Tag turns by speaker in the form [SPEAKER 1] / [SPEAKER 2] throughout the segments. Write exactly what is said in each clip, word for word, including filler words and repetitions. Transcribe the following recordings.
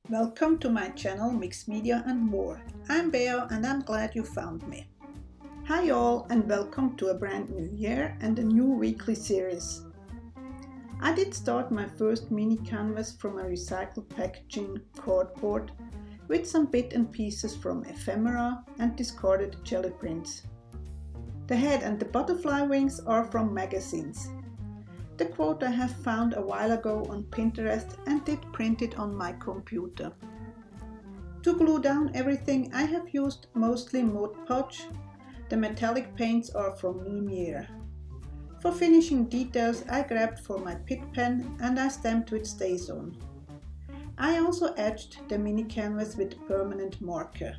[SPEAKER 1] Welcome to my channel Mixed Media and More. I'm Bea and I'm glad you found me. Hi all and welcome to a brand new year and a new weekly series. I did start my first mini canvas from a recycled packaging cardboard with some bits and pieces from ephemera and discarded gelliprints. The head and the butterfly wings are from magazines. The quote I have found a while ago on Pinterest and did print it on my computer. To glue down everything I have used mostly Podge. The metallic paints are from Lumièrie. For finishing details I grabbed for my Pitt Pen and I stamped with Stazon. I also etched the mini canvas with permanent marker.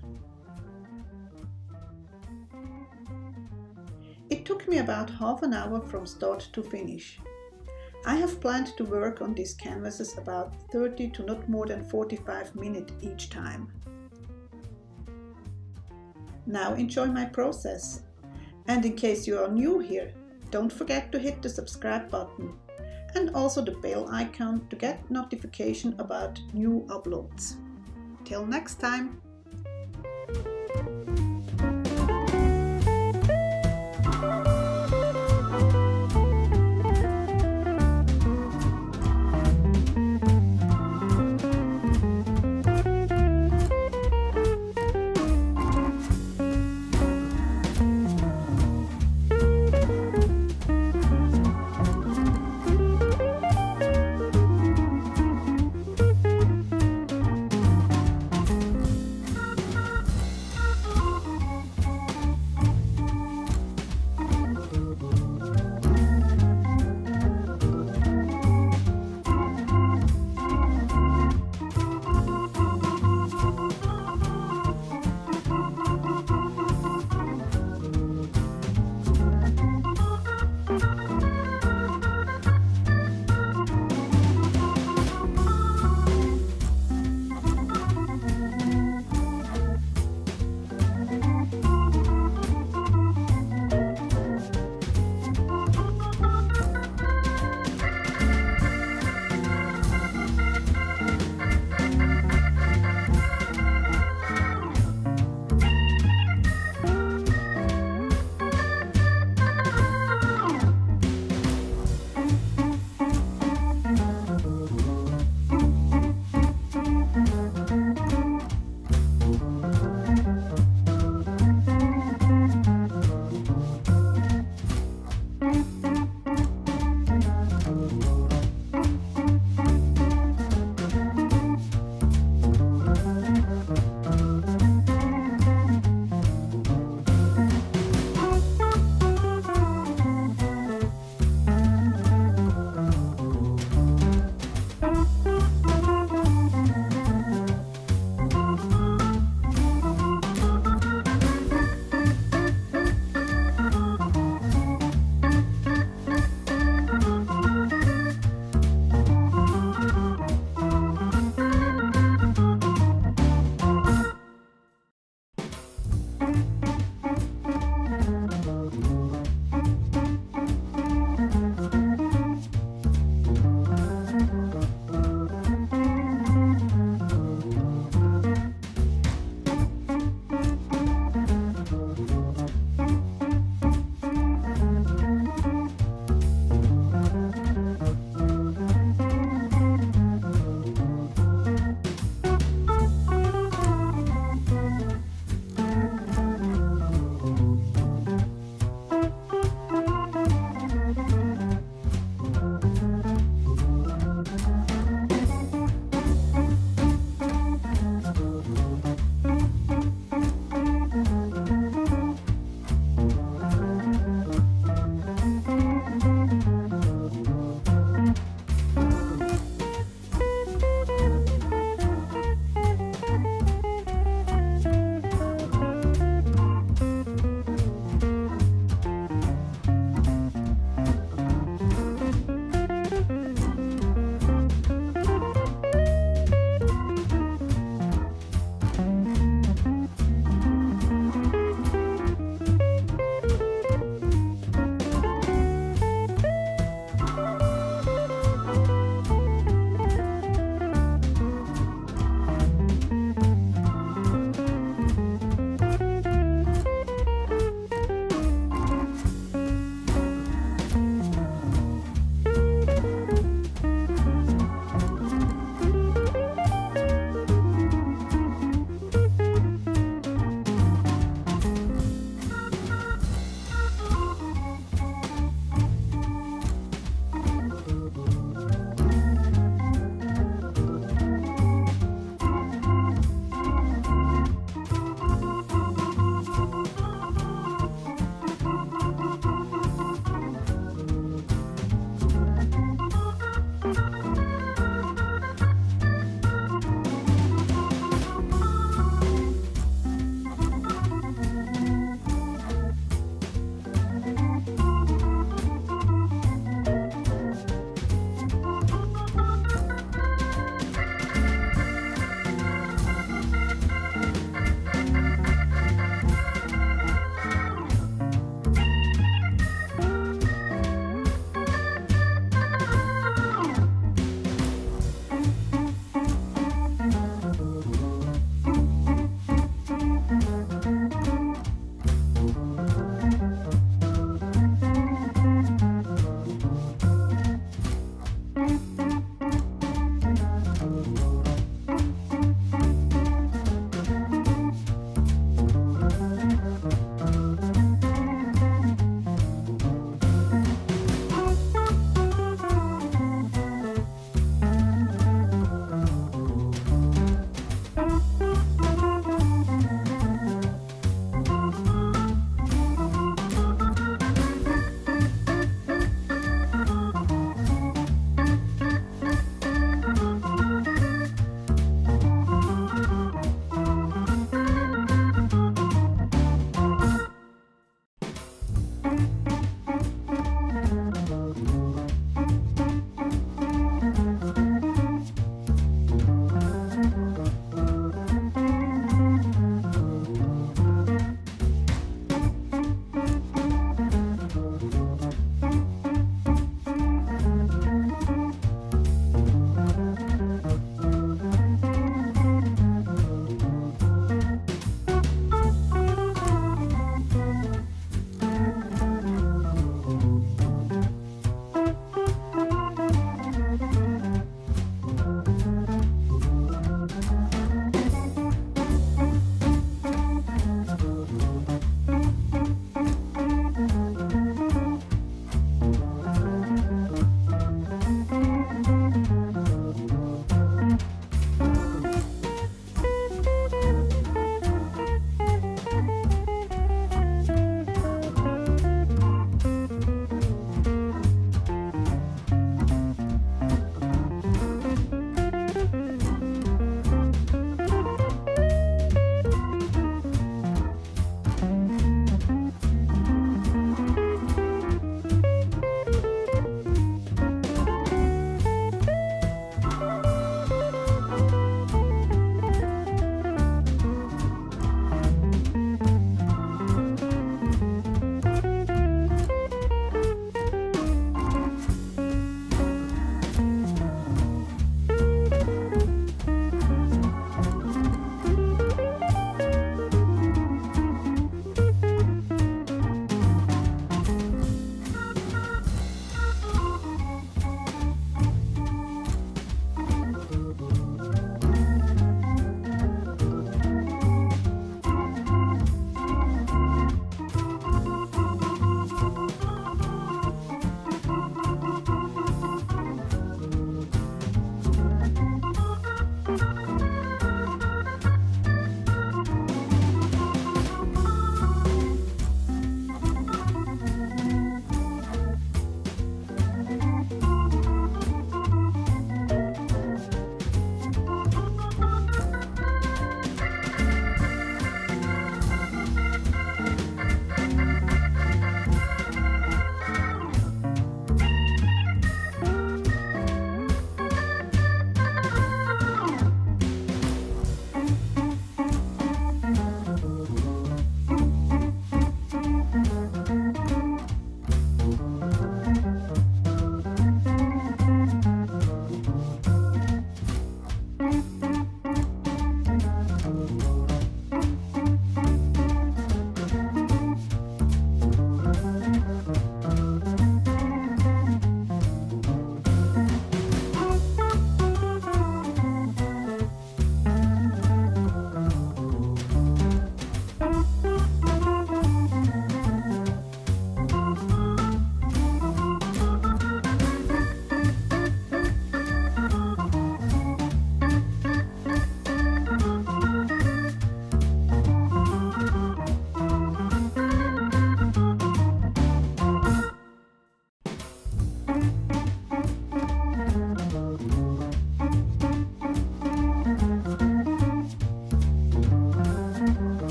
[SPEAKER 1] It took me about half an hour from start to finish. I have planned to work on these canvases about thirty to not more than forty-five minutes each time. Now enjoy my process. And in case you are new here, don't forget to hit the subscribe button and also the bell icon to get notification about new uploads. Till next time!